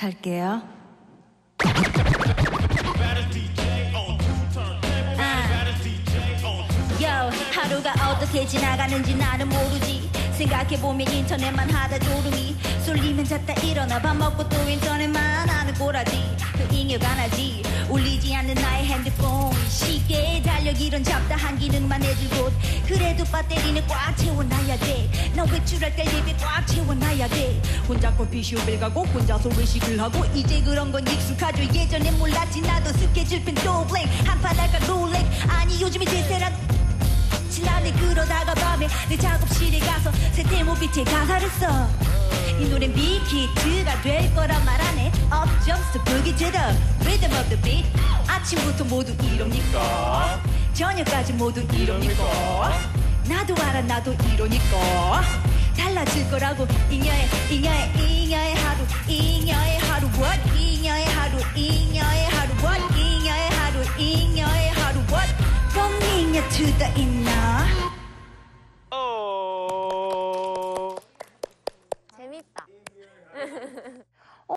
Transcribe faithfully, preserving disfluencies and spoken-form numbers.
갈게요. Yo, 하루가 어떻게 지나가는지 나는 모르지. 생각해보면 인터넷만 하다 졸음이 쏠리면 잤다 일어나 밥 먹고 또 인터넷만 하는 꼬라지. 그 잉여가 나지. 울리지 않는 나의 핸드폰 쉽게 달력 이런 잡다한 기능만 해주고 그래도 배터리는 꽉 채워놔야 돼. 나 외출할 때 예배 꽉 채워놔야 돼. 혼자 커피숍을 가고 혼자서 외식을 하고 이제 그런 건 익숙하죠. 예전에 몰랐지 나도 스케줄펜 또 블랭 한판 할까 롤렉. 아니 요즘에 제세랑 지나네. 그러다가 밤에 내 작업실에 가서 세테모 비트에 가사를 써. 이 노래는 빅히트가 될 거란 말 안 해. Up jumps the boogie to the rhythm of the beat. 아침부터 모두 이럽니까? 저녁까지 모두 이럽니까? 나도 알아 나도 이러니까 달라질 거라고. 잉여의 잉여의 잉여의 하루 잉여의 하루 what? 잉여의 하루 잉여의 하루 what? 잉여의 하루 잉여의 하루 what? From 잉여 to the 인나